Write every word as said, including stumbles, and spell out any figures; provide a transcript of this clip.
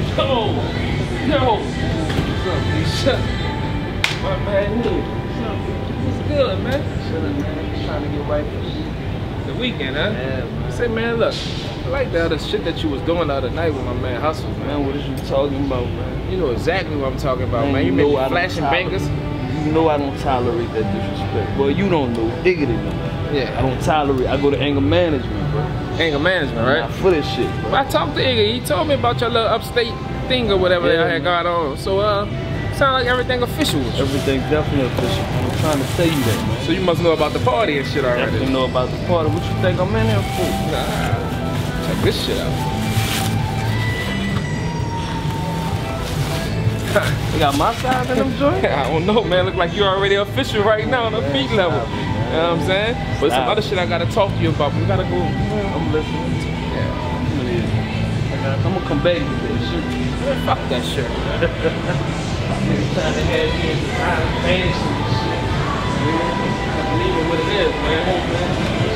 Yo, yo. What's up, Lisa? My man here. What's up? What's good, man? Chilling, man. Trying to get right for the weekend, huh? Yeah, man. Say, man, look. I like the other shit that you was doing the other night with my man Hustle, man. Man, what is you talking about, man? You know exactly what I'm talking about, man. man. You, You made know me I flashing don't bangers. You know I don't tolerate that disrespect. Well, you don't know. Diggity know. Yeah. I don't tolerate. I go to anger management, bro. Anger management, right? Not for this shit, bro. Well, I talked to Iggy. He told me about your little upstate thing or whatever Yeah, y'all had got on. So, uh, sound like everything official with you. Everything's definitely official. I'm trying to tell you that, man. So you must know about the party and shit already. Definitely know about the party. What you think I'm in here for? Nah, check this shit out. You got my size in them joints? I don't know, man. Look like you're already official right now on the Man, feet level. stop it, You know what I'm saying? But some Stop. other shit I gotta talk to you about. We gotta go. I'm listening. Yeah. I'm gonna come back with that shit. Man, fuck that shit. Niggas trying to have me in the fantasy and shit. Man, leave it what it is, man.